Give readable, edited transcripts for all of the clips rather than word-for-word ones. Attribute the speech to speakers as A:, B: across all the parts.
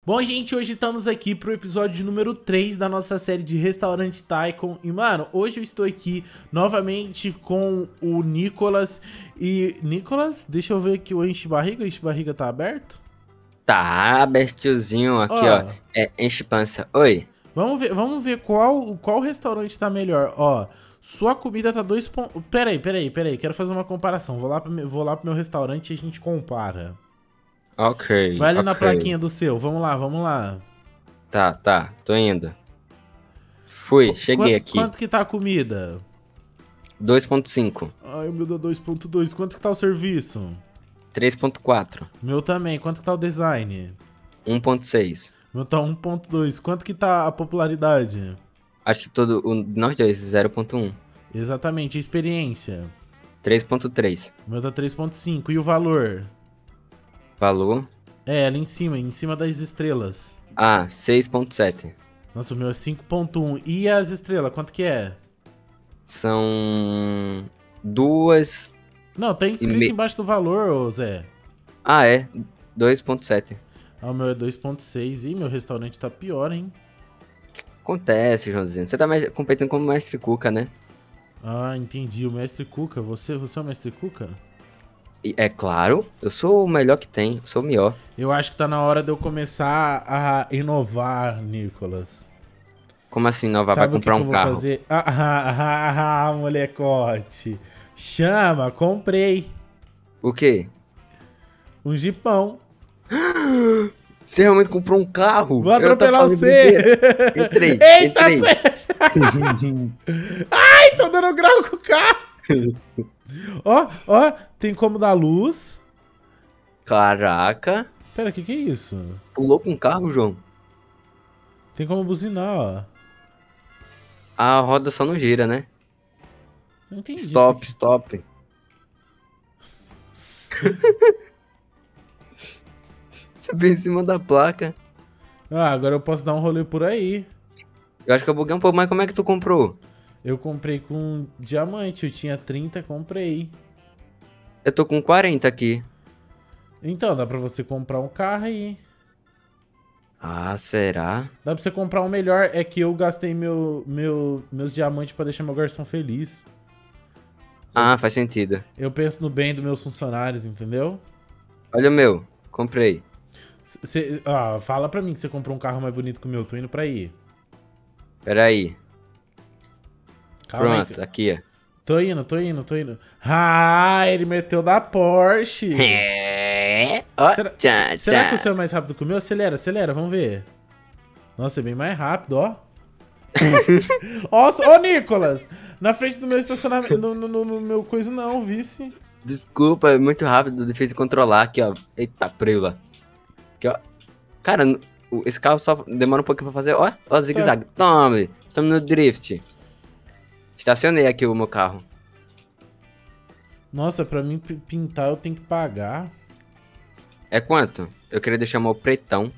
A: Bom, gente, hoje estamos aqui pro episódio número 3 da nossa série de Restaurante Tycoon. E, mano, hoje eu estou aqui novamente com o Nicolas. E, Nicolas, deixa eu ver aqui o enche-barriga. O enche-barriga tá aberto?
B: Tá, bestiozinho aqui, ó. Enche pança. Oi.
A: Vamos ver qual restaurante tá melhor. Ó, sua comida tá 2 pontos... Peraí. Quero fazer uma comparação. Vou lá pro meu restaurante e a gente compara.
B: Ok,
A: Vai ali na
B: ok.
A: plaquinha do seu. Vamos lá.
B: Tá, tô indo. Fui, cheguei aqui.
A: Quanto que tá a comida?
B: 2.5.
A: Ai, o meu dá 2.2. Quanto que tá o serviço?
B: 3.4.
A: Meu também. Quanto que tá o design?
B: 1.6.
A: Meu tá 1.2. Quanto que tá a popularidade?
B: Acho que nós dois, 0.1.
A: Exatamente. A experiência?
B: 3.3.
A: Meu tá 3.5. E o valor?
B: Valor?
A: É, ali em cima das estrelas.
B: 6.7.
A: Nossa, o meu é 5.1. E as estrelas, quanto que é?
B: São 2.
A: Não, tá escrito embaixo do valor, ô Zé.
B: 2.7.
A: Ah, o meu é 2.6. Ih, meu restaurante tá pior, hein?
B: Acontece, Joãozinho. Você tá competindo como mestre Cuca, né?
A: Ah, entendi. O mestre Cuca. Você é o mestre Cuca?
B: E é claro, eu sou o melhor que tem, eu sou o melhor.
A: Eu acho que tá na hora de eu começar a inovar, Nicolas.
B: Como assim, Nova? Vai
A: Sabe o que
B: comprar
A: que eu
B: um
A: vou
B: carro?
A: fazer? Molecote. Chama, comprei
B: O quê?
A: um jipão.
B: Você realmente comprou um carro?
A: Vou
B: Eu tô
A: atropelar
B: falando
A: você.
B: besteira.
A: Eita,
B: Entrei.
A: peixe. Ai, tô dando grau com o carro. Ó, tem como dar luz.
B: Caraca.
A: Pera, que é isso?
B: Pulou com o carro, João?
A: Tem como buzinar, ó.
B: A roda só não gira, né?
A: Não entendi
B: Stop. Subiu em cima da placa.
A: Ah, agora eu posso dar um rolê por aí.
B: Eu acho que eu buguei um pouco, mas como é que tu comprou?
A: Eu comprei com diamante, eu tinha 30, comprei.
B: Eu tô com 40 aqui.
A: Então, dá pra você comprar um carro aí.
B: Será?
A: Dá pra você comprar um melhor, é que eu gastei meus diamantes pra deixar meu garçom feliz.
B: Faz sentido.
A: Eu penso no bem dos meus funcionários, entendeu?
B: Olha o meu, comprei.
A: Fala pra mim que você comprou um carro mais bonito que o meu, tô indo pra aí.
B: Pera aí.
A: Calma
B: Pronto,
A: aí.
B: aqui, ó.
A: Tô indo. Ele meteu da Porsche.
B: Ó,
A: Será que o seu é mais rápido que o meu? Acelera, vamos ver. Nossa, é bem mais rápido, ó. Nossa, ô Nicolas! Na frente do meu estacionamento, no meu coisa não, vice.
B: Desculpa, é muito rápido, difícil de controlar aqui, ó. Eita, preula. Aqui, ó. Cara, esse carro só demora um pouquinho pra fazer. Ó, zigue-zague. Tome no drift. Estacionei aqui o meu carro.
A: Nossa, pra mim pintar eu tenho que pagar.
B: É quanto? Eu queria deixar o meu pretão.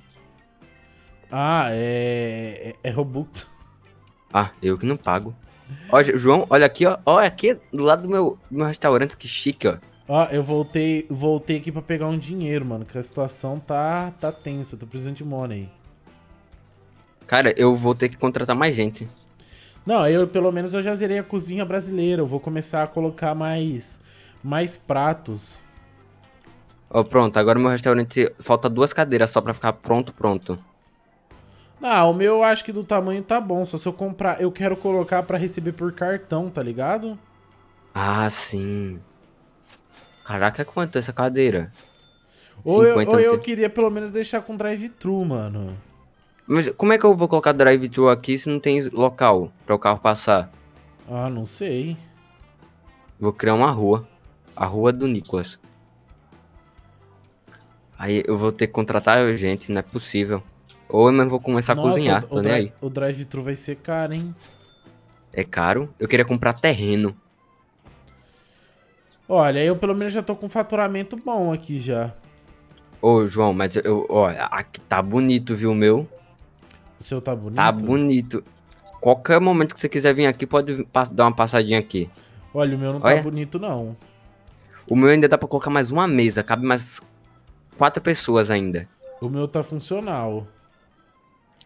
A: É Robux.
B: Eu que não pago. Ó, João, olha aqui, ó. Ó, aqui do lado do meu restaurante, que chique, ó.
A: Ó, eu voltei aqui pra pegar um dinheiro, mano, que a situação tá tensa, tô precisando de money.
B: Cara, eu vou ter que contratar mais gente.
A: Não, pelo menos eu já zerei a cozinha brasileira, eu vou começar a colocar mais pratos.
B: Ó, pronto, agora o meu restaurante falta 2 cadeiras só pra ficar pronto.
A: Não, o meu eu acho que do tamanho tá bom, só se eu comprar, eu quero colocar pra receber por cartão, tá ligado?
B: Sim. Caraca, quanto essa cadeira?
A: Ou
B: 50
A: eu queria pelo menos deixar com drive-thru, mano.
B: Mas como é que eu vou colocar drive-thru aqui se não tem local para o carro passar?
A: Não sei.
B: Vou criar uma rua. A rua do Nicolas. Aí eu vou ter que contratar gente, não é possível. Ou eu mesmo vou começar a cozinhar, tô nem aí.
A: O drive-thru vai ser caro, hein?
B: É caro? Eu queria comprar terreno.
A: Olha, eu pelo menos já tô com um faturamento bom aqui já.
B: Ô, João, mas olha, aqui tá bonito, viu, meu?
A: O seu tá bonito?
B: Tá bonito. Qualquer momento que você quiser vir aqui, pode dar uma passadinha aqui.
A: Olha, o meu não tá bonito, não.
B: O meu ainda dá pra colocar mais uma mesa, cabe mais 4 pessoas ainda.
A: O meu tá funcional.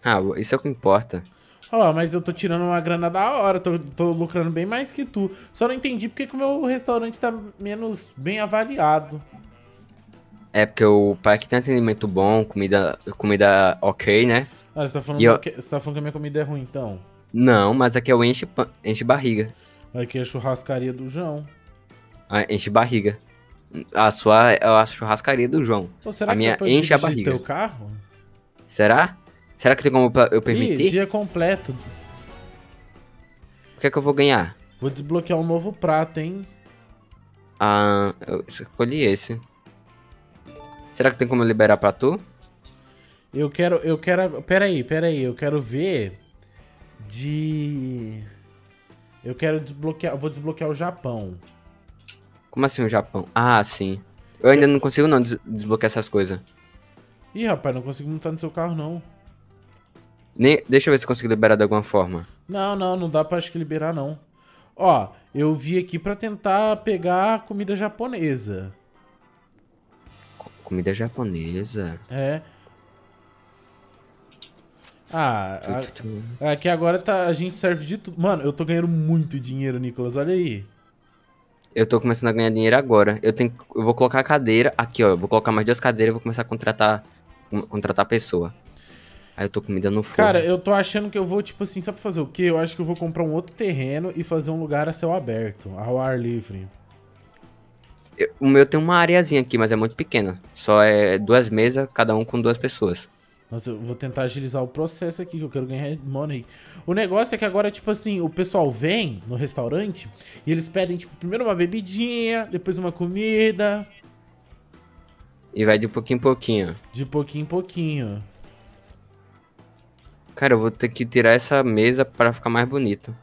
B: Ah, isso é o que importa.
A: Ó, mas eu tô tirando uma grana da hora, tô lucrando bem mais que tu. Só não entendi porque que o meu restaurante tá menos bem avaliado.
B: É porque o parque tem atendimento bom, comida ok, né?
A: Ah, você tá
B: E
A: falando
B: eu,
A: que, você tá falando que a minha comida é ruim, então.
B: não, mas aqui é o enche barriga.
A: Aqui é a churrascaria do João.
B: Ah, enche barriga. A sua é a churrascaria do João.
A: Pô,
B: A
A: será que dá
B: minha
A: pra eu
B: enche a
A: dirigir teu
B: barriga.
A: carro?
B: Será? Será que tem como eu
A: Ih,
B: permitir?
A: dia completo.
B: O que é que eu vou ganhar?
A: Vou desbloquear um novo prato, hein?
B: Ah, eu escolhi esse. Será que tem como eu liberar pra tu?
A: Pera aí, eu quero ver de... Eu quero desbloquear, vou desbloquear o Japão.
B: Como assim o Japão? Ah, sim. Eu ainda não consigo não desbloquear essas coisas.
A: Ih, rapaz, não consigo montar no seu carro, não.
B: Deixa eu ver se eu consigo liberar de alguma forma.
A: Não dá pra acho que liberar, não. Ó, eu vi aqui pra tentar pegar comida japonesa.
B: Comida japonesa.
A: É.
B: Tu,
A: Ah,
B: tu, tu.
A: aqui agora tá, a gente serve de tudo. Mano, eu tô ganhando muito dinheiro, Nicolas, olha aí.
B: Eu tô começando a ganhar dinheiro agora. Eu vou colocar a cadeira aqui, ó. Eu vou colocar mais 2 cadeiras e vou começar a contratar pessoa. Aí eu tô com comida no
A: Cara,
B: forno.
A: eu tô achando que eu vou, tipo assim, sabe pra fazer o quê? Eu acho que eu vou comprar um outro terreno e fazer um lugar a céu aberto, ao ar livre.
B: O meu tem uma areazinha aqui, mas é muito pequena. Só é 2 mesas, cada um com 2 pessoas.
A: Mas eu vou tentar agilizar o processo aqui, que eu quero ganhar money. O negócio é que agora, tipo assim, o pessoal vem no restaurante e eles pedem, tipo, primeiro uma bebidinha, depois uma comida,
B: E vai de pouquinho em pouquinho.
A: de pouquinho em pouquinho.
B: Cara, eu vou ter que tirar essa mesa pra ficar mais bonito.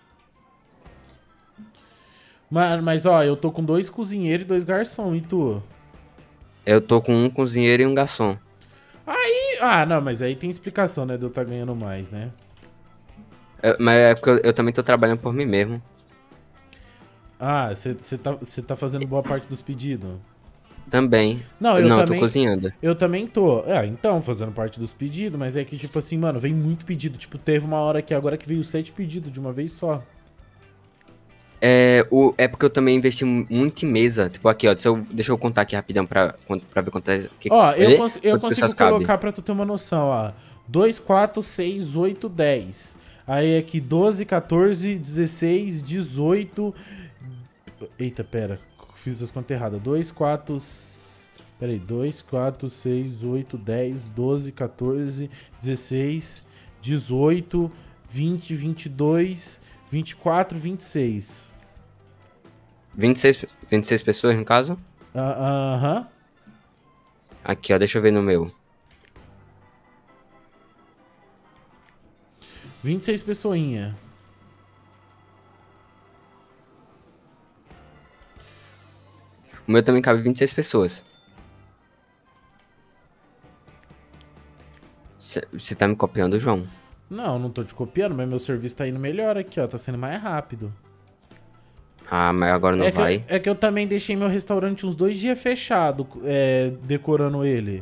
A: Mas ó, eu tô com 2 cozinheiros e 2 garçons, e tu?
B: Eu tô com um cozinheiro e um garçom.
A: Ah, não, mas aí tem explicação, né, de eu estar ganhando mais, né?
B: Mas é porque eu também tô trabalhando por mim mesmo.
A: Ah, você tá fazendo boa parte dos pedidos.
B: Também.
A: Não,
B: Não, eu tô cozinhando.
A: eu também tô. É, então, fazendo parte dos pedidos, mas é que, tipo assim, mano, vem muito pedido. Tipo, teve uma hora aqui agora que veio 7 pedidos de uma vez só.
B: É porque eu também investi muito em mesa. Tipo, aqui, ó. Deixa eu contar aqui rapidão pra ver
A: Ó, eu
B: quantas
A: consigo
B: pessoas cabe.
A: colocar pra tu ter uma noção, ó. 2, 4, 6, 8, 10. Aí aqui 12, 14, 16, 18. Eita, pera. Fiz as contas erradas. 2, 4. Pera aí. 2, 4, 6, 8, 10, 12, 14, 16, 18, 20, 22, 24, 26.
B: 26 pessoas, no caso?
A: Aham.
B: Aqui, ó. Deixa eu ver no meu.
A: 26 pessoinha.
B: O meu também cabe 26 pessoas. Você tá me copiando, João?
A: Não, não tô te copiando, mas meu serviço tá indo melhor aqui, ó. Tá sendo mais rápido.
B: Ah, mas agora não vai.
A: É que eu também deixei meu restaurante uns 2 dias fechado, decorando ele.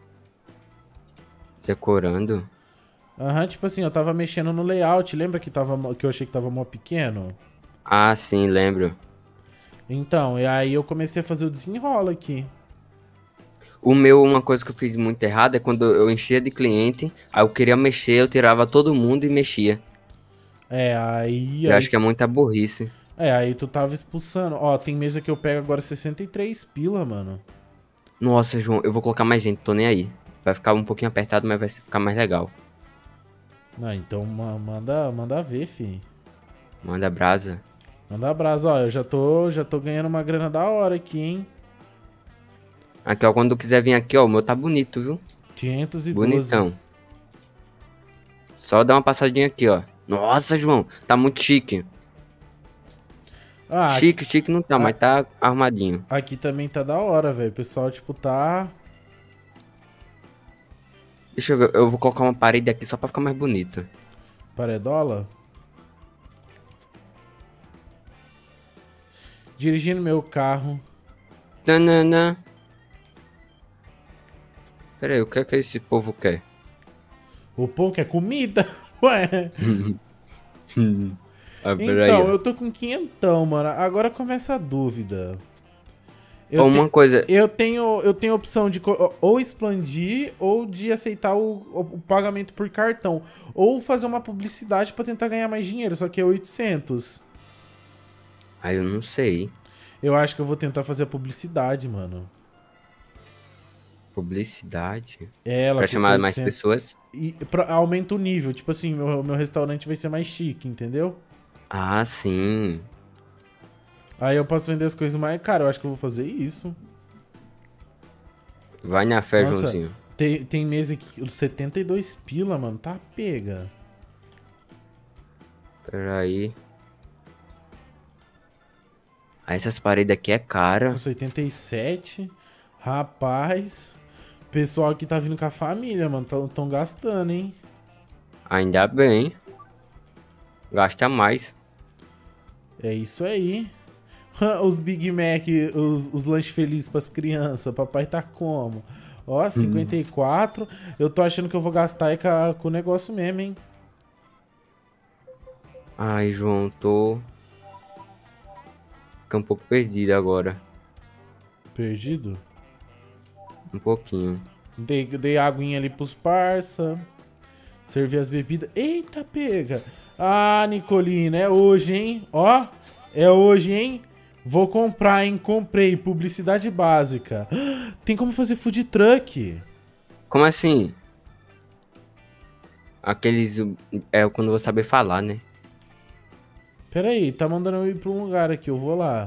B: Decorando.
A: Aham, tipo assim, eu tava mexendo no layout. Lembra que eu achei que tava mó pequeno?
B: Ah, sim, lembro.
A: Então, e aí eu comecei a fazer o desenrola aqui.
B: O meu, uma coisa que eu fiz muito errado é quando eu enchia de cliente, aí eu queria mexer, eu tirava todo mundo e mexia.
A: É, aí,
B: Eu
A: aí,
B: acho que é muita burrice.
A: aí tu tava expulsando. Ó, tem mesa que eu pego agora 63 pila, mano.
B: Nossa, João, eu vou colocar mais gente, tô nem aí. Vai ficar um pouquinho apertado, mas vai ficar mais legal.
A: Ah, então manda ver, fi.
B: Manda brasa.
A: Manda abraço, ó, eu já tô ganhando uma grana da hora aqui, hein.
B: Aqui, ó, quando quiser vir aqui, ó, o meu tá bonito, viu?
A: 512.
B: Bonitão. Só dá uma passadinha aqui, ó. Nossa, João, tá muito chique.
A: Ah,
B: Chique não tá, mas tá arrumadinho.
A: aqui também tá da hora, velho. O pessoal, tipo, tá...
B: Deixa eu ver, eu vou colocar uma parede aqui só pra ficar mais bonito.
A: Paredola? Dirigindo meu carro.
B: Tanana. Pera aí, o que é que esse povo quer?
A: O pão que é comida? Ué.
B: Ah, peraí,
A: Então,
B: ó.
A: eu tô com quinhentão, mano. Agora começa a dúvida. Eu,
B: Ó,
A: te-
B: uma coisa.
A: eu tenho a opção de ou expandir ou de aceitar o pagamento por cartão. Ou fazer uma publicidade pra tentar ganhar mais dinheiro, só que é 800.
B: Aí eu não sei.
A: Eu acho que eu vou tentar fazer a publicidade, mano.
B: Publicidade.
A: Ela
B: Pra
A: custa
B: chamar mais
A: 800.
B: pessoas.
A: E aumenta o nível. Tipo assim, meu restaurante vai ser mais chique, entendeu?
B: Ah, sim.
A: Aí eu posso vender as coisas mais. Cara, eu acho que eu vou fazer isso.
B: Vai na fé,
A: Nossa,
B: Joãozinho.
A: tem mês aqui, 72 pila, mano. Tá pega.
B: Peraí. Ah, essas paredes aqui é cara.
A: Nossa, 87. Rapaz. Pessoal aqui tá vindo com a família, mano. Tão gastando, hein?
B: Ainda bem. Gasta mais.
A: É isso aí. Os Big Mac, os lanches felizes pras crianças. Papai tá como? Ó, 54. Eu tô achando que eu vou gastar aí com o negócio mesmo, hein?
B: Ai, João, tô. Fiquei um pouco perdido agora.
A: Perdido?
B: Um pouquinho.
A: Dei aguinha ali pros parça. Servi as bebidas. Eita, pega. Ah, Nicolina, é hoje, hein? Ó, é hoje, hein? Vou comprar, hein? Comprei. Publicidade básica. Tem como fazer food truck.
B: Como assim? Aqueles. É quando eu vou saber falar, né?
A: Pera aí, tá mandando eu ir pra um lugar aqui. Eu vou lá.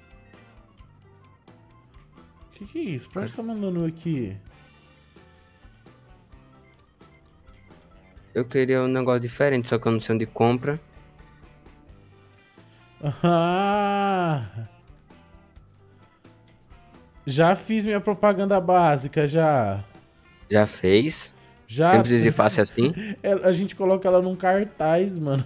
A: Que é isso? Pra onde tá mandando eu aqui?
B: Eu queria um negócio diferente, só que eu não sei onde compra.
A: Ah! Já fiz minha propaganda básica, já.
B: Já fez?
A: Já.
B: Simples e fácil assim.
A: A gente coloca ela num cartaz, mano.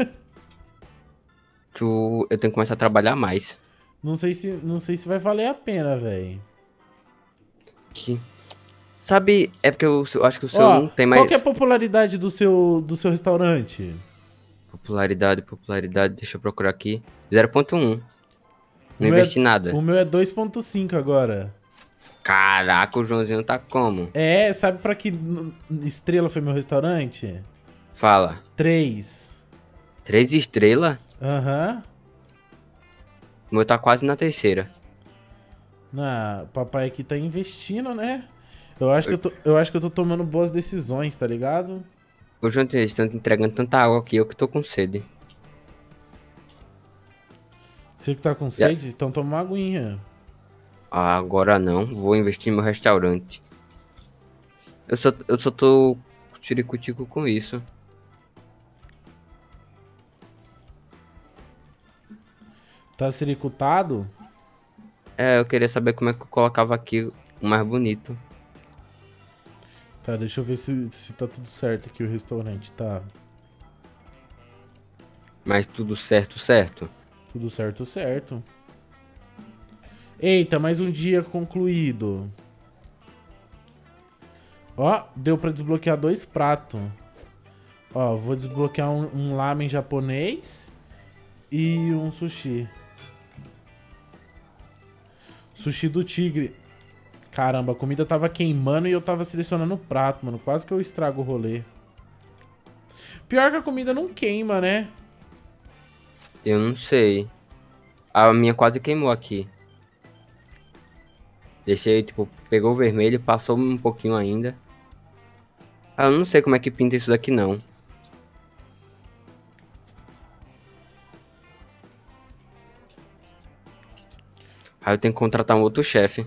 B: Eu tenho que começar a trabalhar mais.
A: Não sei se vai valer a pena, velho.
B: Que... Sabe, é porque eu acho que o seu
A: Ó,
B: não tem
A: qual que é a
B: mais.
A: popularidade do seu restaurante?
B: Popularidade, deixa eu procurar aqui. 0,1.
A: O
B: Não
A: meu
B: investi nada.
A: O meu é 2,5 agora.
B: Caraca, o Joãozinho tá como?
A: É, sabe pra que estrela foi meu restaurante?
B: Fala.
A: 3.
B: 3 estrelas?
A: Aham.
B: O meu tá quase na terceira.
A: Papai aqui tá investindo, né? Eu acho que eu tô tomando boas decisões, tá ligado?
B: Ô, Joãozinho, eles estão entregando tanta água aqui, eu que tô com sede.
A: Você que tá com sede, então toma uma aguinha.
B: Ah, agora não, vou investir no meu restaurante. Eu só tô ciricutico com isso.
A: Tá ciricutado?
B: É, eu queria saber como é que eu colocava aqui o mais bonito.
A: Tá, deixa eu ver se tá tudo certo aqui o restaurante, tá?
B: Mas tudo certo, certo.
A: Tudo certo, certo. Eita, mais um dia concluído. Ó, deu pra desbloquear 2 pratos. Ó, vou desbloquear um lamen japonês e um sushi. Sushi do tigre. Caramba, a comida tava queimando e eu tava selecionando o prato, mano. Quase que eu estrago o rolê. Pior que a comida não queima, né?
B: Eu não sei. A minha quase queimou aqui. Deixei, tipo, pegou o vermelho, passou um pouquinho ainda. Ah, eu não sei como é que pinta isso daqui, não. Aí eu tenho que contratar um outro chefe.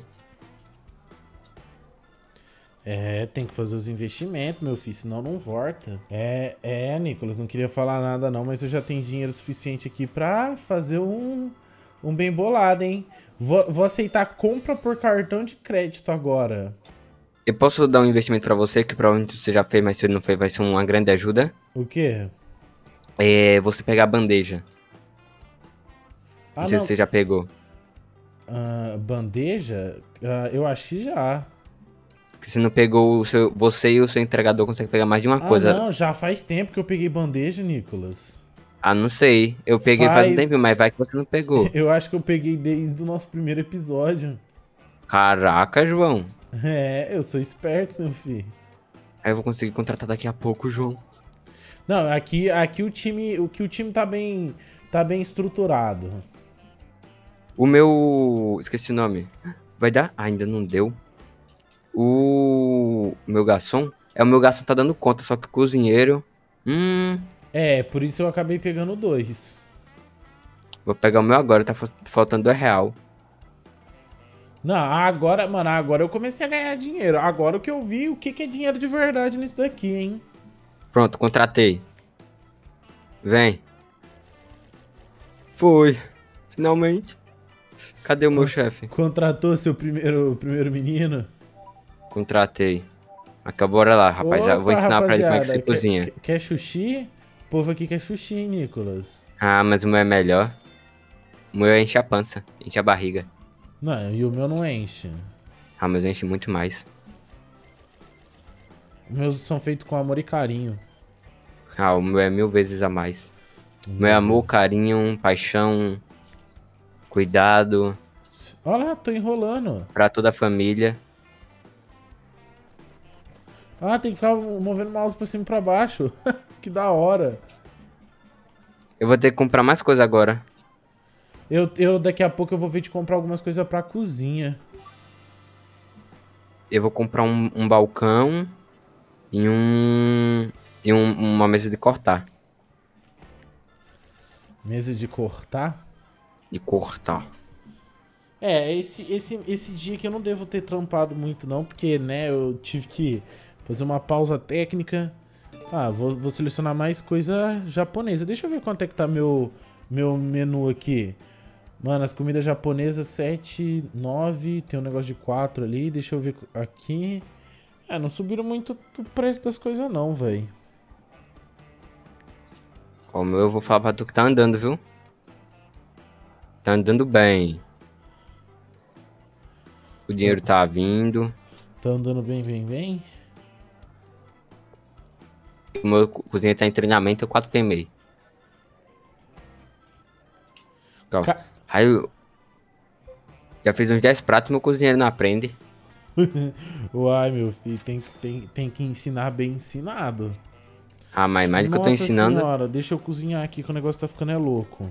A: É, tem que fazer os investimentos, meu filho, senão não volta. Nicolas, não queria falar nada não, mas eu já tenho dinheiro suficiente aqui pra fazer um bem bolado, hein? Vou aceitar compra por cartão de crédito agora.
B: Eu posso dar um investimento pra você, que provavelmente você já fez, mas se não fez, vai ser uma grande ajuda.
A: O quê?
B: É você pegar a bandeja. Não sei se você já pegou.
A: Bandeja? Eu acho que já.
B: Que você não pegou o seu. Você e o seu entregador conseguem pegar mais de uma coisa.
A: Não, já faz tempo que eu peguei bandeja, Nicolas.
B: Ah, não sei. Eu peguei faz um
A: Faz.
B: tempinho, mas vai que você não pegou.
A: Eu acho que eu peguei desde o nosso primeiro episódio.
B: Caraca, João.
A: É, eu sou esperto, meu filho.
B: Aí eu vou conseguir contratar daqui a pouco, João.
A: Não, aqui o time tá bem estruturado.
B: O meu. Esqueci o nome. Vai dar? Ah, ainda não deu. O meu garçom. O meu garçom tá dando conta, só que o cozinheiro.
A: É, por isso eu acabei pegando dois.
B: Vou pegar o meu agora, tá faltando R$1.
A: Não, agora, mano, agora eu comecei a ganhar dinheiro. Agora o que eu vi, o que que é dinheiro de verdade nisso daqui, hein?
B: Pronto, contratei. Vem. Foi. Finalmente. Cadê o meu chefe?
A: Contratou seu primeiro menino?
B: Contratei. Mas bora lá, rapaz. Eu vou
A: Opa,
B: ensinar pra ele como é que
A: rapaziada,
B: você cozinha.
A: quer sushi? O povo aqui quer sushi, hein, Nicolas?
B: Ah, mas o meu é melhor. O meu enche a pança, enche a barriga.
A: Não, e o meu não enche.
B: Ah, mas enche muito mais.
A: Os meus são feitos com amor e carinho.
B: Ah, o meu é 1000 vezes a mais. O meu é amor, carinho, paixão, cuidado
A: Olha lá, tô enrolando.
B: pra toda a família.
A: Ah, tem que ficar movendo o mouse pra cima e pra baixo. Que da hora.
B: Eu vou ter que comprar mais coisa agora.
A: Eu daqui a pouco eu vou ver de comprar algumas coisas pra cozinha.
B: Eu vou comprar um balcão e uma mesa de cortar.
A: Mesa de cortar?
B: De cortar.
A: É, esse dia que eu não devo ter trampado muito não, porque, né, eu tive que fazer uma pausa técnica. Ah, vou selecionar mais coisa japonesa. Deixa eu ver quanto é que tá meu menu aqui. Mano, as comidas japonesas 7, 9, tem um negócio de 4 ali. Deixa eu ver aqui. É, não subiram muito o preço das coisas não, velho.
B: Ó, o meu eu vou falar pra tu que tá andando, viu? Tá andando bem. O dinheiro tá vindo.
A: Tá andando bem, bem, bem?
B: O meu cozinha tá em treinamento, eu 4 queimei. Aí eu já fiz uns 10 pratos, meu cozinheiro não aprende.
A: Uai, meu filho, tem que ensinar bem ensinado.
B: Ah, mas mais do que eu tô
A: Nossa
B: ensinando.
A: senhora, deixa eu cozinhar aqui que o negócio tá ficando louco.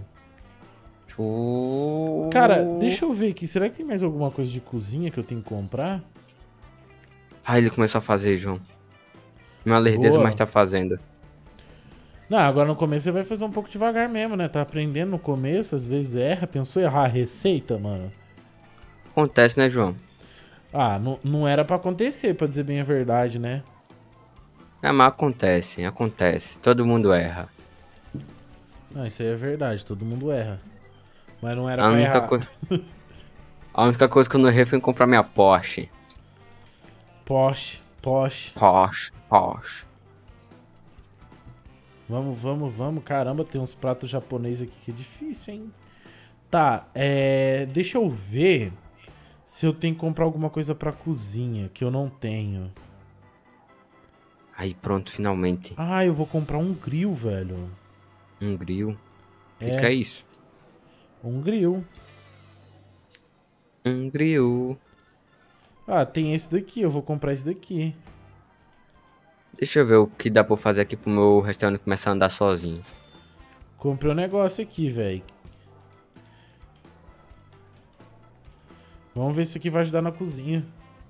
B: Show.
A: Cara, deixa eu ver aqui. Será que tem mais alguma coisa de cozinha que eu tenho que comprar?
B: Ah, ele começou a fazer, João. Uma lerdeza,
A: Boa.
B: mas tá fazendo.
A: Não, agora no começo você vai fazer um pouco devagar mesmo, né? Tá aprendendo no começo, às vezes erra. Pensou em errar a receita, mano?
B: Acontece, né, João?
A: Ah, não era pra acontecer, pra dizer bem a verdade, né?
B: É, mas acontece. Todo mundo erra.
A: Não, isso aí é verdade, todo mundo erra. Mas não era
B: A
A: pra
B: única,
A: errar.
B: a única coisa que eu não errei foi em comprar minha Porsche.
A: Porsche.
B: Porsche.
A: Vamos. Caramba, tem uns pratos japoneses aqui que é difícil, hein? Tá, deixa eu ver se eu tenho que comprar alguma coisa pra cozinha, que eu não tenho.
B: Aí pronto, finalmente.
A: Ah, eu vou comprar um grill, velho.
B: Um grill. O que é isso?
A: Um grill.
B: Um grill.
A: Ah, tem esse daqui, eu vou comprar esse daqui.
B: Deixa eu ver o que dá pra eu fazer aqui pro meu restaurante começar a andar sozinho.
A: Comprei um negócio aqui, velho. Vamos ver se isso aqui vai ajudar na cozinha.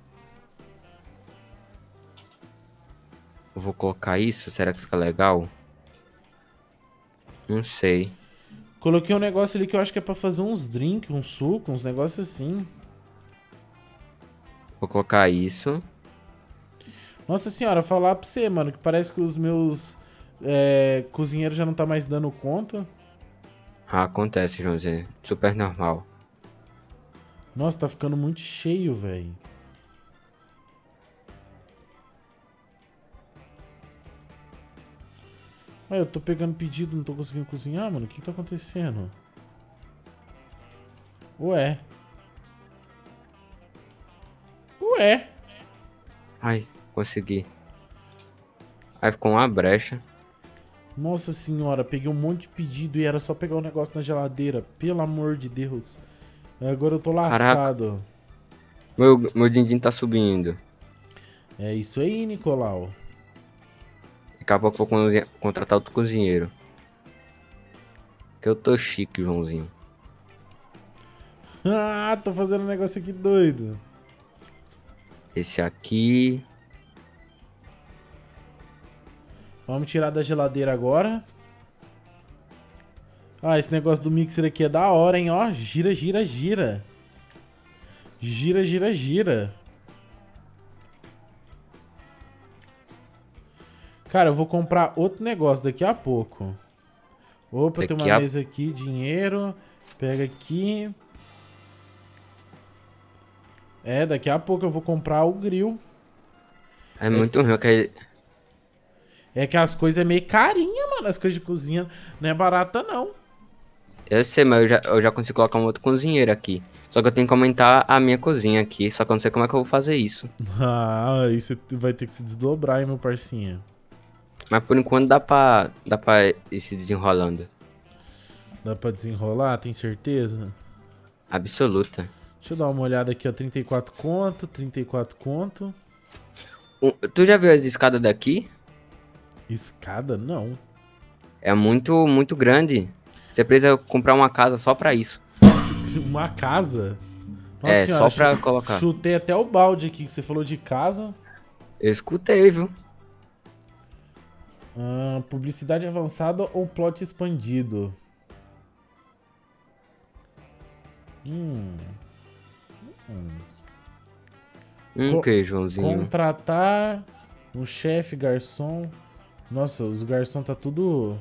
B: Eu vou colocar isso? Será que fica legal? Não sei.
A: Coloquei um negócio ali que eu acho que é pra fazer uns drinks, uns sucos, uns negócios assim.
B: Vou colocar isso.
A: Nossa senhora, falar pra você, mano, que parece que os meus cozinheiros já não tá mais dando conta.
B: Ah, acontece, Joãozinho. Super normal.
A: Nossa, tá ficando muito cheio, velho. Olha, eu tô pegando pedido, não tô conseguindo cozinhar, mano. O que tá acontecendo? Ué.
B: Ai, consegui. Aí ficou uma brecha.
A: Nossa senhora, peguei um monte de pedido e era só pegar o negócio na geladeira. Pelo amor de Deus. Agora eu tô
B: Caraca,
A: lascado.
B: meu din-din tá subindo.
A: É isso aí, Nicolau.
B: Daqui a pouco eu vou contratar outro cozinheiro. Que eu tô chique, Joãozinho.
A: Ah, tô fazendo um negócio aqui doido.
B: Esse aqui.
A: Vamos tirar da geladeira agora. Ah, esse negócio do mixer aqui é da hora, hein? Ó, gira, gira, gira. Gira, gira, gira. Cara, eu vou comprar outro negócio daqui a pouco. Opa, tem uma mesa aqui, dinheiro. Pega aqui. É, daqui a pouco eu vou comprar o grill.
B: É muito ruim,
A: É que as coisas é meio carinha, mano. As coisas de cozinha não é barata, não.
B: Eu sei, mas eu já consigo colocar um outro cozinheiro aqui. Só que eu tenho que aumentar a minha cozinha aqui. Só que eu não sei como é que eu vou fazer isso.
A: Ah, aí você vai ter que se desdobrar, hein, meu parcinho.
B: Mas por enquanto dá pra ir se desenrolando.
A: Dá pra desenrolar, tem certeza?
B: Absoluta.
A: Deixa eu dar uma olhada aqui, ó. 34 conto, 34 conto.
B: Tu já viu as escadas daqui?
A: Escada? Não.
B: É muito, muito grande. Você precisa comprar uma casa só pra isso.
A: Uma casa? Nossa
B: É,
A: senhora,
B: só pra colocar.
A: chutei até o balde aqui que você falou de casa.
B: Eu escutei, viu?
A: Publicidade avançada ou plot expandido?
B: Que, Joãozinho?
A: Contratar um chefe, garçom. Nossa, os garçom tá tudo...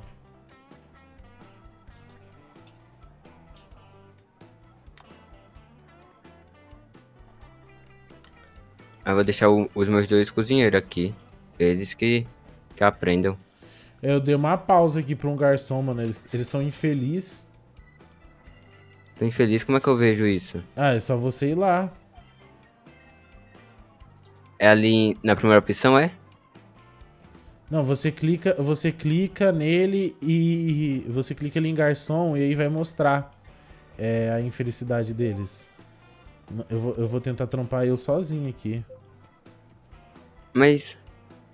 B: Aí vou deixar os meus dois cozinheiros aqui. Eles que aprendam.
A: Eu dei uma pausa aqui pra um garçom, mano. Eles estão infelizes.
B: Tô infeliz, como é que eu vejo isso?
A: Ah, é só você ir lá.
B: É ali na primeira opção, é?
A: Não, você clica nele e você clica ali em garçom e aí vai mostrar a infelicidade deles. Eu vou tentar trampar eu sozinho aqui.
B: Mas...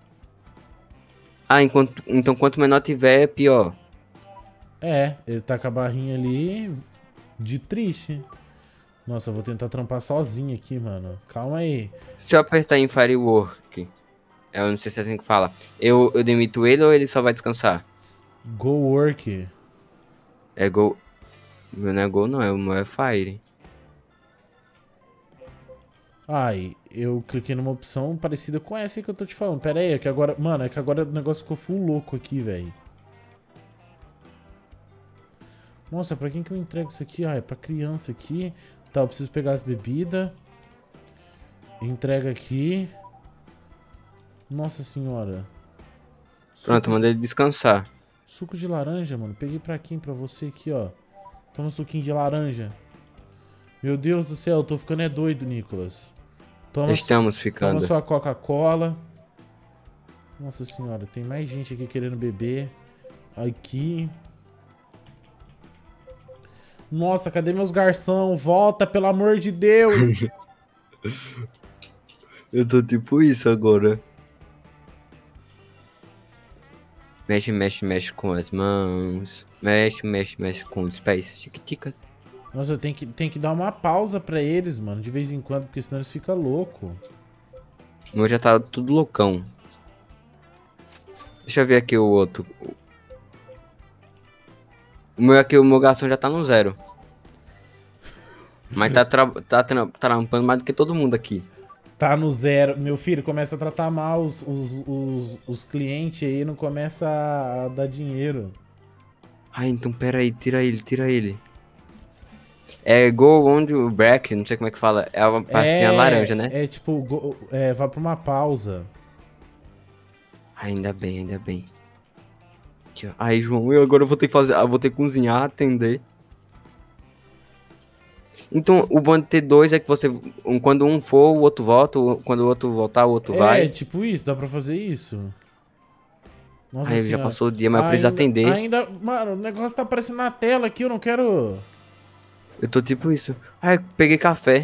B: Ah, então quanto menor tiver, pior.
A: É, ele tá com a barrinha ali de triste. Nossa, eu vou tentar trampar sozinho aqui, mano. Calma aí.
B: Se eu apertar em Firework, eu não sei se é assim que fala, eu demito ele ou ele só vai descansar?
A: Go work.
B: É Go... O meu não é Go não, o meu é Fire.
A: Ai, eu cliquei numa opção parecida com essa aí que eu tô te falando. Pera aí, é que agora... Mano, é que agora o negócio ficou full louco aqui, velho. Nossa, pra quem que eu entrego isso aqui? Ah, é pra criança aqui. Tá, eu preciso pegar as bebidas. Entrega aqui. Nossa senhora.
B: Pronto, mandei ele descansar.
A: Suco de laranja, mano. Peguei pra quem? Pra você aqui, ó. Toma um suquinho de laranja. Meu Deus do céu, eu tô ficando doido, Nicolas.
B: Estamos ficando.
A: Toma sua Coca-Cola. Nossa senhora, tem mais gente aqui querendo beber. Aqui. Nossa, cadê meus garçom? Volta, pelo amor de Deus!
B: Eu tô tipo isso agora. Mexe, mexe, mexe com as mãos. Mexe, mexe, mexe com os pés. Tic-tica.
A: Nossa, tem que dar uma pausa pra eles, mano, de vez em quando, porque senão eles ficam loucos.
B: O meu já tá tudo loucão. Deixa eu ver aqui o outro. O meu aqui, o meu garçom já tá no 0. Mas tá trampando mais do que todo mundo aqui.
A: Tá no 0. Meu filho, começa a tratar mal os clientes aí, não começa a dar dinheiro.
B: Ah, então pera aí, tira ele, tira ele. É go on the break, não sei como é que fala. É a partezinha laranja, né?
A: É tipo, vai pra uma pausa.
B: Ainda bem, ainda bem. Aqui, ó. Aí, João, agora eu vou ter que fazer. Eu vou ter que cozinhar, atender. Então, o bom de ter dois é que você... Quando um for, o outro volta. Quando o outro voltar, o outro vai.
A: É, tipo isso, dá pra fazer isso. Nossa
B: Aí já
A: senhora.
B: passou o dia, mas eu preciso atender.
A: Mano, o negócio tá aparecendo na tela aqui, eu não quero...
B: Eu tô tipo isso. Ah, eu peguei café.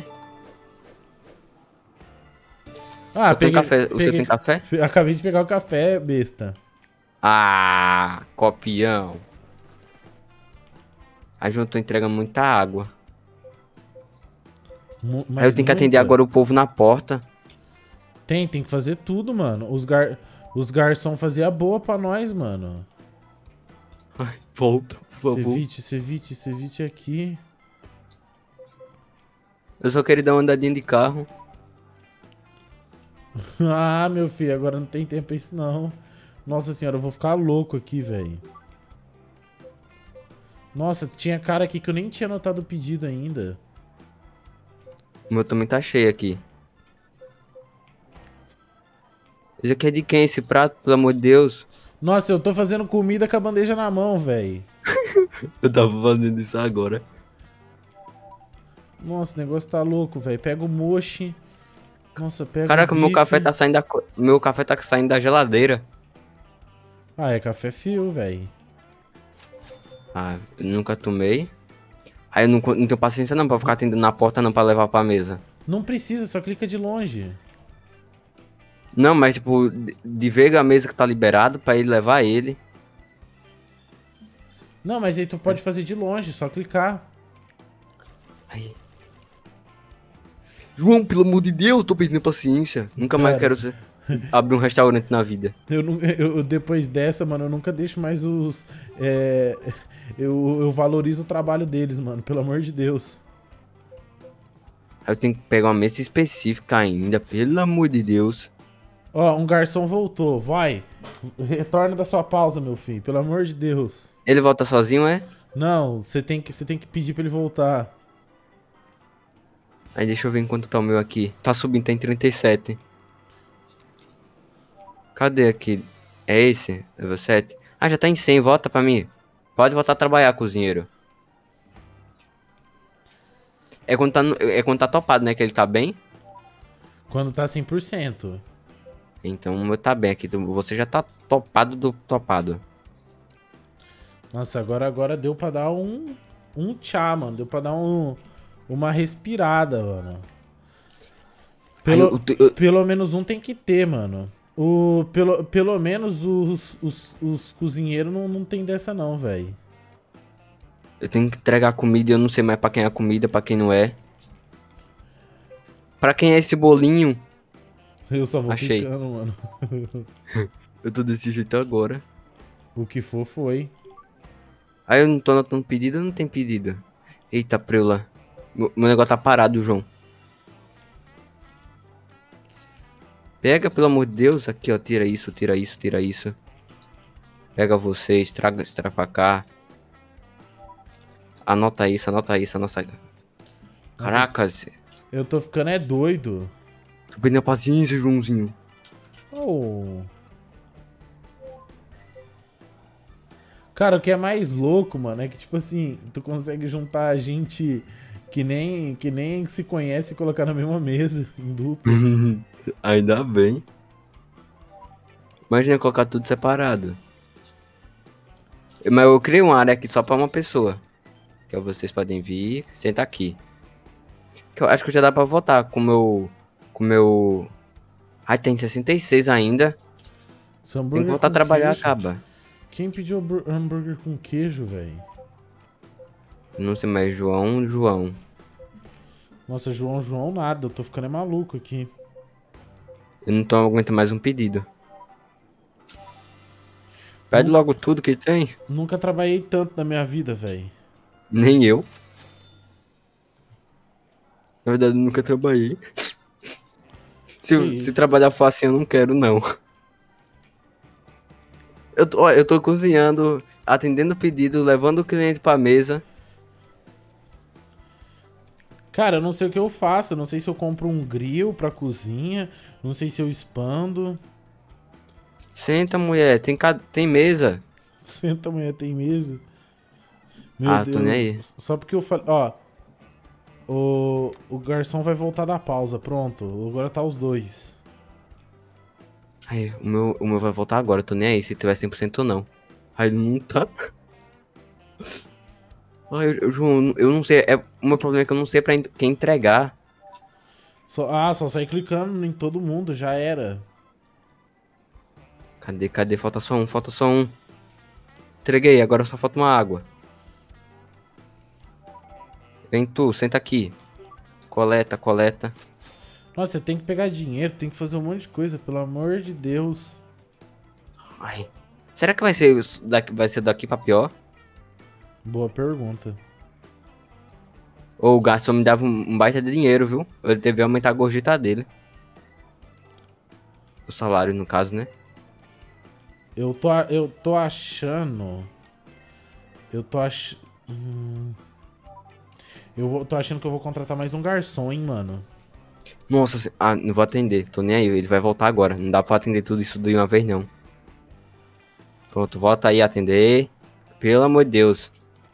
A: Ah,
B: Eu tenho café. Você
A: peguei,
B: tem café?
A: acabei de pegar o café, besta.
B: Ah, copião. A João tô entregando muita água. Aí eu tenho que atender agora o povo na porta.
A: Tem que fazer tudo, mano. Os garçom fazia boa pra nós, mano.
B: Ai, volta, por favor.
A: Ceviche aqui.
B: Eu só queria dar uma andadinha de carro.
A: Ah, meu filho, agora não tem tempo pra isso não. Nossa senhora, eu vou ficar louco aqui, velho. Nossa, tinha cara aqui que eu nem tinha anotado o pedido ainda.
B: O meu também tá cheio aqui. Isso aqui é de quem esse prato, pelo amor de Deus?
A: Nossa, eu tô fazendo comida com a bandeja na mão, velho.
B: Eu tava fazendo isso agora.
A: Nossa, o negócio tá louco, velho. Pega o mochi. Nossa, pega
B: Caraca,
A: o
B: meu
A: bife.
B: café tá saindo da... Meu café tá saindo da geladeira.
A: Ah, é café fio, velho.
B: Ah, eu nunca tomei. Aí eu não tenho paciência não pra ficar atendendo na porta não, pra levar pra mesa.
A: Não precisa, só clica de longe.
B: Não, mas tipo, de ver a mesa que tá liberado pra ele levar ele.
A: Não, mas aí tu pode fazer de longe, só clicar.
B: Aí. João, pelo amor de Deus, tô perdendo paciência. Nunca mais quero abrir um restaurante na vida.
A: Eu depois dessa, mano, eu nunca deixo mais os... eu valorizo o trabalho deles, mano, pelo amor de Deus.
B: Aí eu tenho que pegar uma mesa específica ainda, pelo amor de Deus.
A: Ó, um garçom voltou, vai. Retorna da sua pausa, meu filho, pelo amor de Deus.
B: Ele volta sozinho, é?
A: Não, você tem que pedir pra ele voltar.
B: Aí deixa eu ver enquanto tá o meu aqui. Tá subindo, tá em 37. Cadê aqui? É esse? Level 7? Ah, já tá em 100, volta pra mim. Pode voltar a trabalhar, cozinheiro. É quando tá topado, né? Que ele tá bem.
A: Quando tá 100%.
B: Então o meu tá bem aqui. Você já tá topado do topado.
A: Nossa, agora deu pra dar um tchá, mano. Deu pra dar uma respirada, mano. Pelo menos um tem que ter, mano. Pelo menos os cozinheiros não tem dessa não, velho.
B: Eu tenho que entregar comida e eu não sei mais pra quem é a comida, pra quem não é. Pra quem é esse bolinho?
A: Eu só vou
B: Achei.
A: clicando, mano.
B: Eu tô desse jeito agora.
A: O que for, foi.
B: Aí eu não tô anotando pedido, não tem pedido. Eita, preula. Meu negócio tá parado, João. Pega, pelo amor de Deus. Aqui, ó. Tira isso, tira isso, tira isso. Pega você, estraga pra cá. Anota isso, anota isso, anota... Caraca,
A: Eu tô ficando é doido.
B: tô perdendo a paciência, Joãozinho.
A: Oh. Cara, o que é mais louco, mano, é que, tipo assim, tu consegue juntar gente que nem se conhece e colocar na mesma mesa, em dupla.
B: Ainda bem. Imagina colocar tudo separado. Mas eu criei uma área aqui só pra uma pessoa. Que vocês podem vir, senta aqui. Que eu acho que já dá pra votar com o meu... Ai, tem 66 ainda. Tem que voltar a trabalhar,
A: queijo.
B: acaba.
A: Quem pediu hambúrguer com queijo, velho?
B: Não sei mais, João.
A: Nossa, João nada, eu tô ficando maluco aqui.
B: Eu não tô aguentando mais um pedido. Pede logo tudo que tem.
A: Nunca trabalhei tanto na minha vida, velho.
B: Nem eu. Na verdade, eu nunca trabalhei. Se trabalhar fácil, eu não quero, não. Eu tô cozinhando, atendendo pedido, levando o cliente pra mesa.
A: Cara, eu não sei o que eu faço. Eu não sei se eu compro um grill pra cozinha. Não sei se eu expando.
B: Senta, mulher. Tem mesa.
A: Senta, mulher, tem mesa. Meu Deus.
B: Tô nem aí.
A: Só porque eu falei... Ó. O garçom vai voltar da pausa, pronto. Agora tá os dois.
B: Ai, o meu vai voltar agora, eu tô nem aí se tiver 100% ou não. Ai, não tá. Ai, João, eu não sei. O meu problema é que eu não sei pra quem entregar.
A: Só sair clicando em todo mundo, já era.
B: Cadê? Falta só um, falta só um. Entreguei, agora só falta uma água. Vem tu, senta aqui. Coleta.
A: Nossa, você tem que pegar dinheiro, tem que fazer um monte de coisa, pelo amor de Deus.
B: Ai. Será que vai ser daqui pra pior?
A: Boa pergunta.
B: Ou o garçom me dava um baita de dinheiro, viu? Ele teve que aumentar a gorjeta dele. O salário, no caso, né?
A: Eu tô achando... tô achando que eu vou contratar mais um garçom, hein, mano.
B: Nossa, não vou atender. Tô nem aí, ele vai voltar agora. Não dá pra atender tudo isso de uma vez, não. Pronto, volta aí atender. Pelo amor de Deus.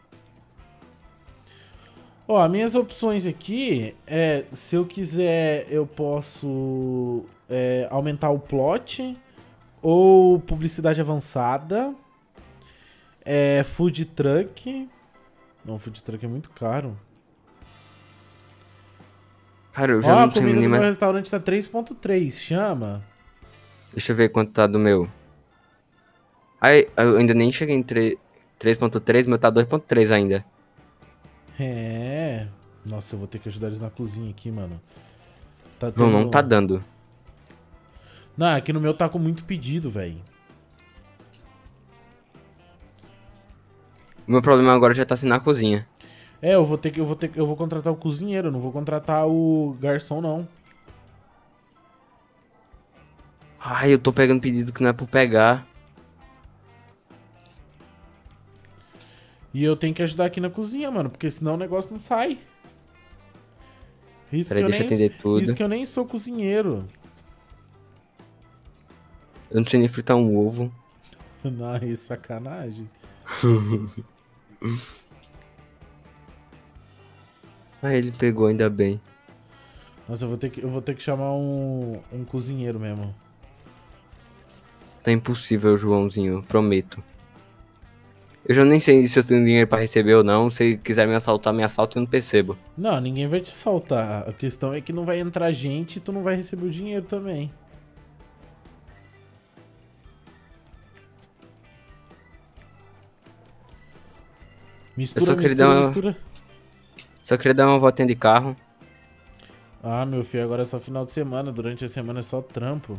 A: Ó, minhas opções aqui se eu quiser, eu posso aumentar o plot ou publicidade avançada, food truck. Não, food truck é muito caro.
B: Cara, eu já
A: Ó,
B: não
A: a
B: sei
A: comida
B: nem
A: do meu
B: mais.
A: restaurante tá 3.3, chama.
B: Deixa eu ver quanto tá do meu. Aí, eu ainda nem cheguei em 3.3, meu tá 2.3 ainda.
A: Nossa, eu vou ter que ajudar eles na cozinha aqui, mano. Tá
B: João,
A: tendo...
B: não tá dando.
A: Não, aqui no meu tá com muito pedido, velho.
B: O meu problema agora já tá sendo na cozinha.
A: Eu vou contratar o cozinheiro, eu não vou contratar o garçom, não.
B: Ai, eu tô pegando pedido que não é por pegar.
A: E eu tenho que ajudar aqui na cozinha, mano, porque senão o negócio não sai.
B: Peraí, deixa eu atender tudo.
A: Isso que eu nem sou cozinheiro.
B: Eu não sei nem fritar um ovo.
A: Não, é sacanagem.
B: Ah, ele pegou, ainda bem.
A: Nossa, eu vou ter que chamar um cozinheiro mesmo.
B: Tá impossível, Joãozinho, prometo. Eu já nem sei se eu tenho dinheiro pra receber ou não. Se quiser me assaltar, me assalta e eu não percebo.
A: Não, ninguém vai te assaltar. A questão é que não vai entrar gente e tu não vai receber o dinheiro também.
B: Eu só queria dar uma...
A: mistura.
B: Só queria dar uma voltinha de carro.
A: Ah, meu filho, agora é só final de semana. Durante a semana é só trampo.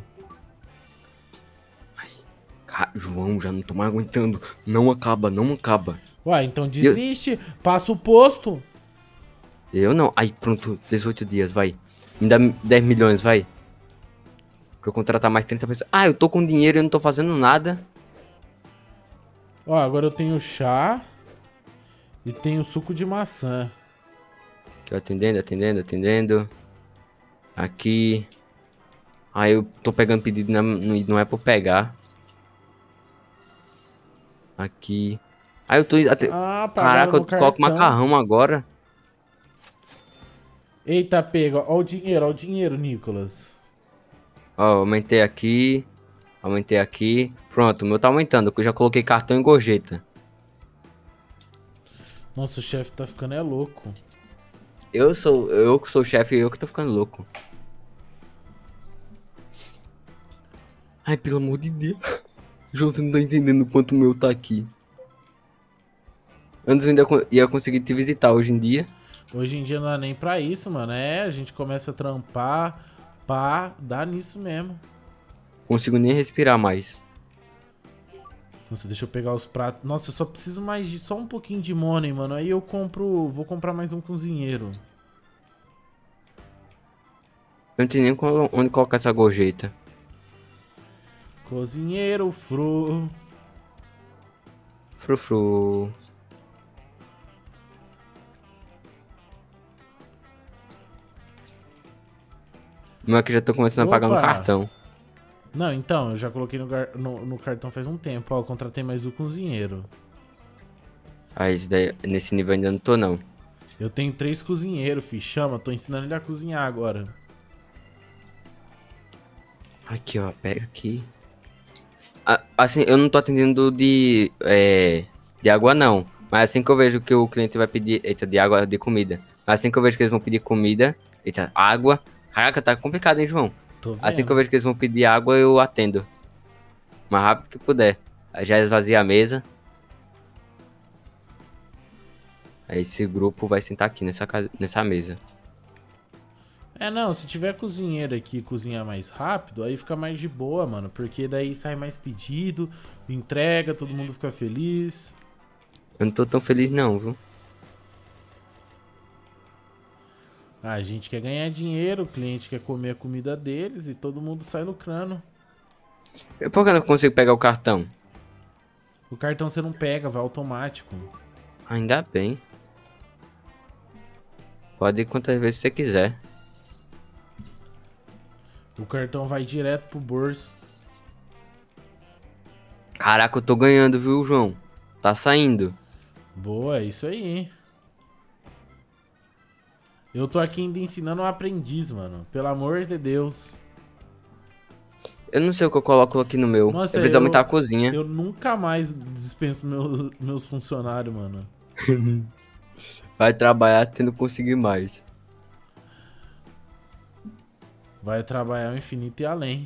B: João, já não tô mais aguentando. Não acaba, não acaba.
A: Uai, então desiste. Passa o posto.
B: Eu não. Ai, pronto, 18 dias, vai. Me dá 10 milhões, vai. Pra eu contratar mais 30 pessoas. Ah, eu tô com dinheiro e eu não tô fazendo nada.
A: Ó, agora eu tenho chá e tenho suco de maçã.
B: Aqui, ó, atendendo. Aqui. Ah, eu tô pegando pedido e não é pra eu pegar. Aqui. Ah, eu tô...
A: Pagaram
B: Caraca, eu
A: no
B: coloco
A: cartão.
B: macarrão agora.
A: Eita, pega. Ó o dinheiro, Nicolas.
B: Ó, aumentei aqui. Pronto, o meu tá aumentando. Eu já coloquei cartão e gorjeta.
A: Nossa, o chefe tá ficando louco.
B: Eu que sou o chefe e eu que tô ficando louco. Ai, pelo amor de Deus. Você não tá entendendo o quanto o meu tá aqui. Antes eu ainda ia conseguir te visitar, hoje em dia.
A: Hoje em dia não dá nem pra isso, mano. A gente começa a trampar, pá, dá nisso mesmo.
B: Consigo nem respirar mais.
A: Nossa, deixa eu pegar os pratos. Nossa, eu só preciso só um pouquinho de money, mano. Aí eu vou comprar mais um cozinheiro.
B: Eu não tenho nem onde colocar essa gorjeta.
A: Cozinheiro,
B: Frufru. O meu aqui já tô começando a pagar no cartão.
A: Não, então, eu já coloquei no cartão faz um tempo. Ó, eu contratei mais um cozinheiro.
B: Ah, esse daí, nesse nível ainda não tô, não.
A: Eu tenho 3 cozinheiros, fi. Chama, tô ensinando ele a cozinhar agora.
B: Aqui, ó, pega aqui. Assim, eu não tô atendendo de água, não. Mas assim que eu vejo que o cliente vai pedir... Eita, de água, de comida. Mas assim que eu vejo que eles vão pedir comida... Eita, água. Caraca, tá complicado, hein, João?
A: Tô vendo.
B: Assim que eu vejo que eles vão pedir água, eu atendo. O mais rápido que puder. Aí já esvazia a mesa. Aí esse grupo vai sentar aqui nessa mesa.
A: É, não, se tiver cozinheiro aqui e cozinhar mais rápido, aí fica mais de boa, mano. Porque daí sai mais pedido, entrega, todo mundo fica feliz.
B: Eu não tô tão feliz não, viu?
A: A gente quer ganhar dinheiro, o cliente quer comer a comida deles e todo mundo sai lucrando.
B: Por que eu não consigo pegar o cartão?
A: O cartão você não pega, vai automático.
B: Ainda bem. Pode ir quantas vezes você quiser.
A: O cartão vai direto pro bolso.
B: Caraca, eu tô ganhando, viu, João? Tá saindo.
A: Boa, é isso aí. Eu tô aqui ainda ensinando um aprendiz, mano. Pelo amor de Deus.
B: Eu não sei o que eu coloco aqui no meu.
A: Nossa,
B: eu preciso aumentar a cozinha.
A: Eu nunca mais dispenso meus funcionários, mano.
B: Vai trabalhar tendo que conseguir mais.
A: Vai trabalhar o infinito e além.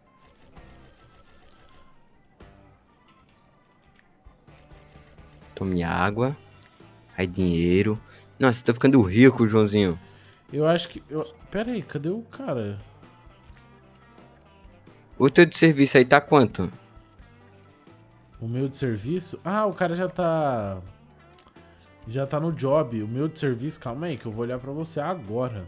B: Tome água. Aí dinheiro. Nossa, tô ficando rico, Joãozinho.
A: Eu acho que... Pera aí, cadê o cara?
B: O teu de serviço aí tá quanto?
A: O meu de serviço? Ah, o cara já tá... Já tá no job. O meu de serviço... Calma aí, que eu vou olhar pra você agora.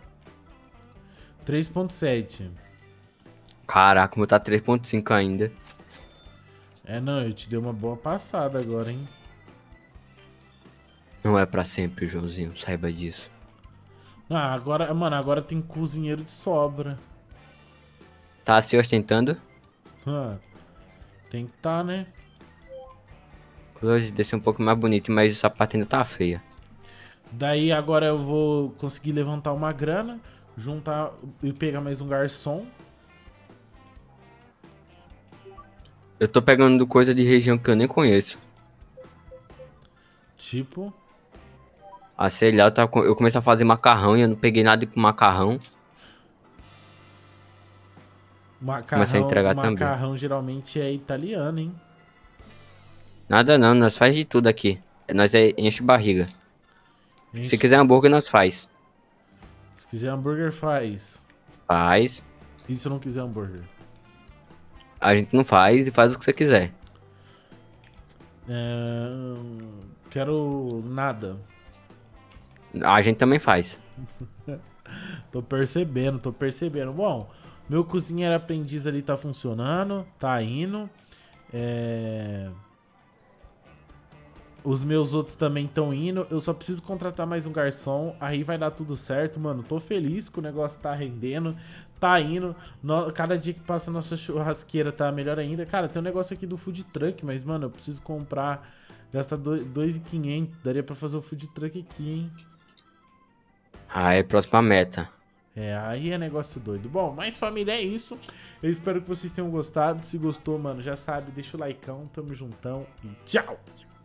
A: 3.7.
B: Caraca, o meu tá 3.5 ainda.
A: É, não, eu te dei uma boa passada agora, hein?
B: Não é pra sempre, Joãozinho. Saiba disso.
A: Ah, agora... Mano, agora tem cozinheiro de sobra.
B: Tá se ostentando?
A: Ah, tem que tá, né?
B: Hoje descer um pouco mais bonito, mas o sapato ainda tá feia.
A: Daí agora eu vou conseguir levantar uma grana, juntar e pegar mais um garçom.
B: Eu tô pegando coisa de região que eu nem conheço.
A: Tipo...
B: Ah, sei lá, eu comecei a fazer macarrão e eu não peguei nada com macarrão. Comecei a entregar também.
A: Macarrão geralmente é italiano, hein?
B: Nada não, nós faz de tudo aqui. Nós enche barriga. Se quiser hambúrguer, nós faz.
A: Se quiser hambúrguer, faz.
B: Faz.
A: E se não quiser hambúrguer?
B: A gente não faz e faz o que você quiser.
A: Quero nada.
B: A gente também faz.
A: Tô percebendo, tô percebendo. Bom, meu cozinheiro aprendiz ali tá funcionando, tá indo. Os meus outros também estão indo. Eu só preciso contratar mais um garçom. Aí vai dar tudo certo, mano. Tô feliz que o negócio tá rendendo. Tá indo. Cada dia que passa, nossa churrasqueira tá melhor ainda. Cara, tem um negócio aqui do food truck. Mas, mano, eu preciso comprar. Gastar 2.500. Daria pra fazer o food truck aqui, hein?
B: Ah, é a próxima meta.
A: Aí é negócio doido. Bom, mas família, é isso. Eu espero que vocês tenham gostado. Se gostou, mano, já sabe, deixa o likeão. Tamo juntão e tchau!